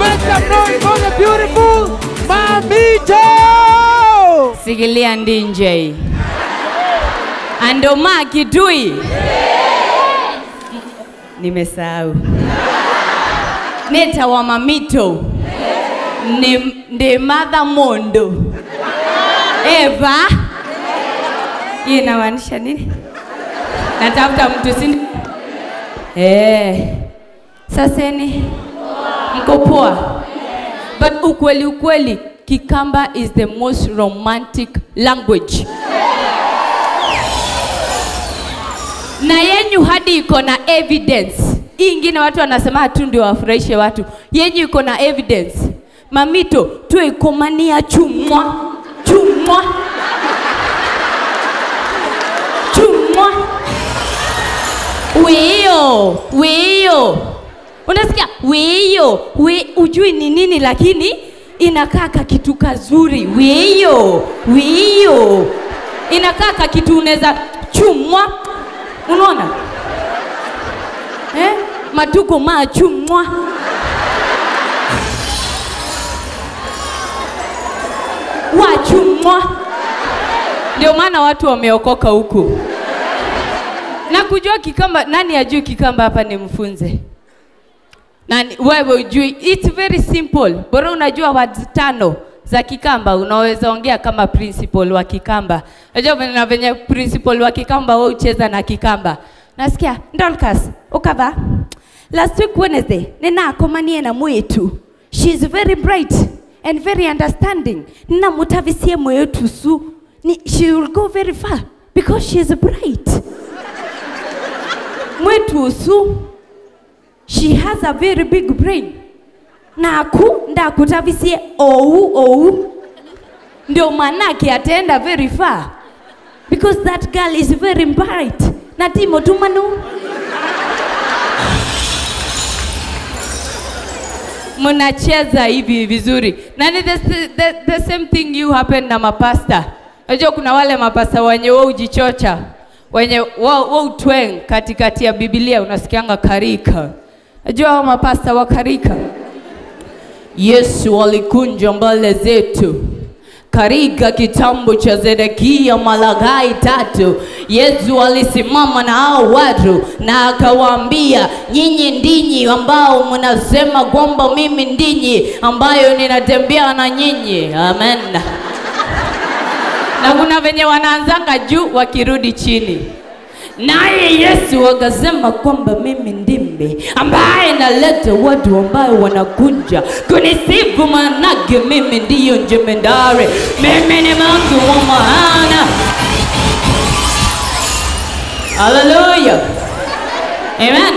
make some noise for the beautiful Mamito. Sigilia ndinje. Andoma Kitui. Nimesahau. Neta wa Mamito. Ni Mother Mondo. Eva. Inamaanisha nini? Natafuta mtu sini. Sasa ni mko poa. But ukweli Kikamba is the most romantic language. Na yenyu hadi iko na evidence. Hii ingine watu wanasema tu ndio wafurahishe watu. Yenyu iko na evidence. Mamito tuwe komania chumwa. Weo. Unasikia? Weo. Ujui ni nini lakini inakaa kitu kazuri. Weo. Inakaa kitu unaweza chumwa. Unaona? Matuko chumwa. Wachumwa. Ndio maana watu wameokoka huku. Na kujua Kikamba, nani ajui Kikamba hapa ni mfunze? Nani wewe ujui? It's very simple. Bora unajua words 5 za Kikamba unaweza ongea kama principal wa Kikamba. Unajua venye principal wa Kikamba wao ucheza na Kikamba. Nasikia Ndolkas ukava last week Wednesday nina komanie na mwetu. She is very bright and very understanding. Nina mutavisie mwetu su. She will go very far because she is bright. Mwetu su. She has a very big brain. Ndakutavisie ndio manake ataenda very far because that girl is very bright. Natimo tumanu. Mnacheza hivi vizuri. Nani the same thing you happen na mapasta. Unajua kuna wale mapasta wenye wao ujichocha. Wenye wao tweng katikati ya Biblia unasikianga karika. Unajua mapasta wa karika. Yesu alikunja mbele zetu. Karika kitambo cha Zedekia Malagai 3. Yesu alisimama na hao watu na akawaambia, nyinyi ndinyi ambao mnasema kwamba mimi ndinyi ambayo ninatembea na nyinyi. Amen. Na kuna venye wanaanzanga juu wakirudi chini. Naye Yesu akasema kwamba mimi ndimi ambaye naleta watu ambao wanakuja kunisifu, manake mimi ndiyo jemedari, mimi ni Mungu wa maana. Hallelujah. Amen.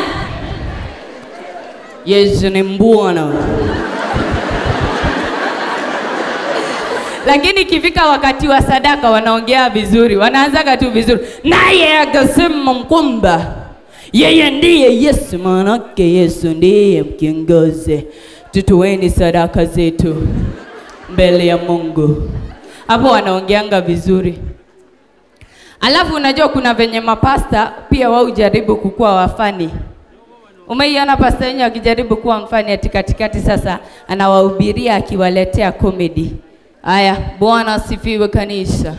Yesu ni Bwana. Lakini kifika wakati wa sadaka wanaongea vizuri, wanaanzaga tu vizuri. Naye akasema kwamba yeye ndiye Yesu, manake Yesu ndiye kiongozi. Tutoeni sadaka zetu mbele ya Mungu. Hapo wanaongeanga vizuri. Alafu unajua kuna venye mapasta pia wao jaribu kukua wafani. Umeiona pasta yenyewe akijaribu kuwa mfani ati katikati sasa anawahubiria akiwaletea comedy. Aya, Bwana asifiwe kanisa.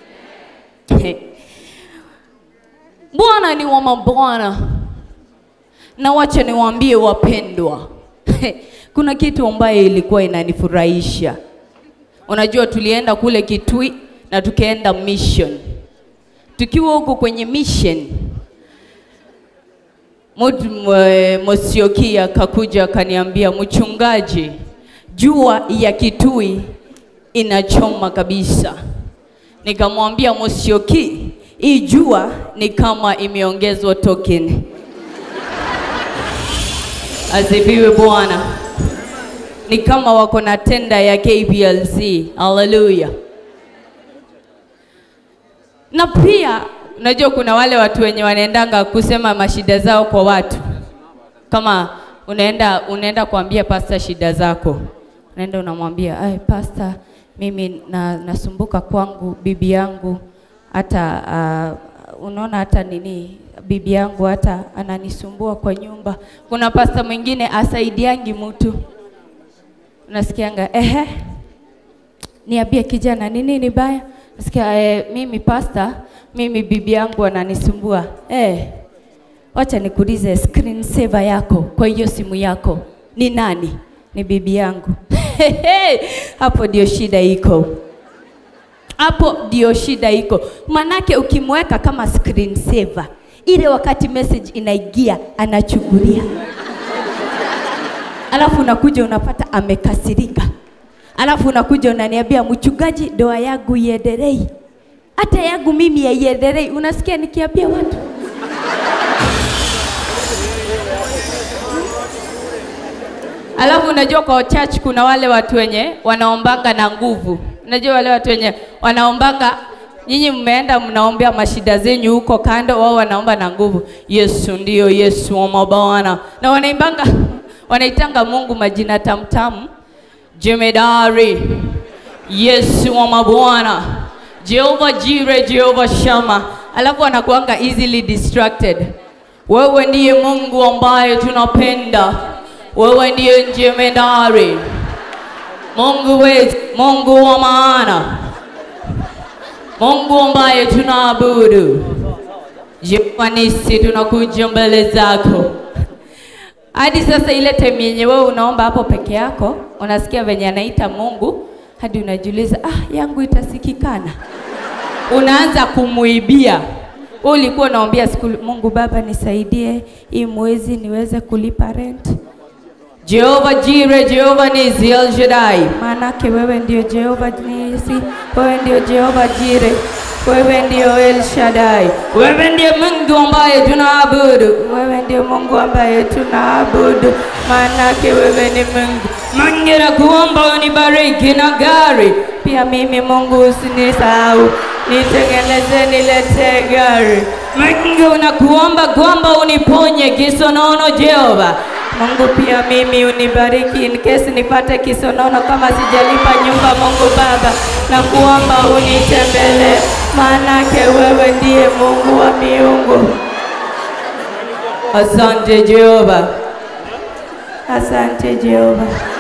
Bwana ni wa mabwana. Na wacha niwaambie wapendwa. Kuna kitu ambaye ilikuwa inanifurahisha. Unajua tulienda kule Kitui na tukaenda mission. Tukiwa huko kwenye mission, Mosiokia kakuja kaniambia, mchungaji, jua ya Kitui inachoma kabisa. Nikamwambia Mosioki, hii jua ni kama imeongezwa token. Asifiwe Bwana. Ni kama wako na tenda ya KPLC. Hallelujah. Na pia unajua kuna wale watu wenye wanaendanga kusema mashida zao kwa watu. Kama unaenda kuambia pastor shida zako. Unaenda unamwambia, "Ai pastor, mimi nasumbuka kwangu, bibi yangu hata unaona hata nini, bibi yangu hata ananisumbua kwa nyumba." Kuna pastor mwingine asaidiangi mtu. unasikianga niambie kijana nini baya? Nasikia mimi pastor, mimi bibi yangu ananisumbua. Wacha nikuulize, screen saver yako kwa hiyo simu yako ni nani? Ni bibi yangu. Hapo ndio shida iko. Hapo ndio shida iko. Manake ukimweka kama screen saver, ile wakati message inaingia anachukulia. Alafu unakuja unapata amekasirika. Alafu unakuja unaniambia mchungaji, doa yangu iendelee. Hata yangu mimi haiendelee. Unasikia nikiambia watu? Alafu unajua kwa church kuna wale watu wenye wanaombanga na nguvu. Unajua wale watu wenye wanaombanga, nyinyi mmeenda mnaombea mashida zenyu huko kando, wao wanaomba na nguvu. Yesu ndio Yesu wa mabwana. Na wanaimbanga, wanaitanga Mungu majina tamtamu. Jemedari, Yesu wa mabwana, Jehova Jire, Jehova Shama. Alafu wanakuanga easily distracted. Wewe ndiye Mungu ambaye tunapenda. Wewe ndiye jemedari. Mungu wetu, Mungu wa maana. Mungu ambaye tunaabudu. Jehova Nisi, tunakuja mbele zako. Hadi sasa ile time yenye wewe unaomba hapo peke yako, unasikia venye anaita Mungu, hadi unajiuliza, yangu itasikikana. Unaanza kumuibia. Ulikuwa unaombea siku, Mungu Baba nisaidie hii mwezi niweze kulipa rent. Jehova Jire, Jehova Nisi, El Shaddai. Manake wewe ndio Jehova Nisi, wewe ndio Jehova Jire, wewe ndio El Shaddai. Wewe ndio Mungu ambaye tunaabudu. Wewe ndio Mungu ambaye tunaabudu. Manake wewe ni Mungu. Mungu nakuomba unibariki na gari. Pia mimi Mungu usinisahau. Nitengeneze nilete gari. Mungu nakuomba kwamba uniponye kisonono Jehova. Mungu pia mimi unibariki in case nipate kisonono kama sijalipa nyumba. Mungu Baba na kuomba unitembele, manake wewe ndiye Mungu wa miungu. Asante Jehova. Asante Jehova.